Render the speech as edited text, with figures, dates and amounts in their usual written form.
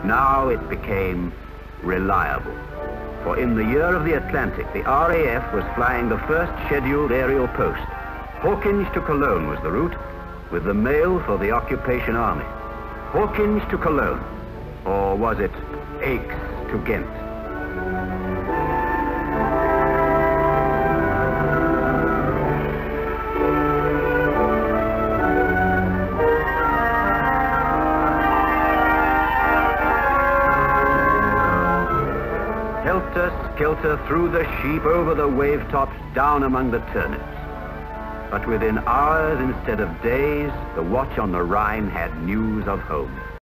Now it became reliable. For in the year of the Atlantic, the RAF was flying the first scheduled aerial post. Hawkinge to Cologne was the route, with the mail for the occupation army. Hawkinge to Cologne, or was it Aix to Ghent? Helter-skelter through the sheep, over the wave tops, down among the turnips. But within hours instead of days, the watch on the Rhine had news of home.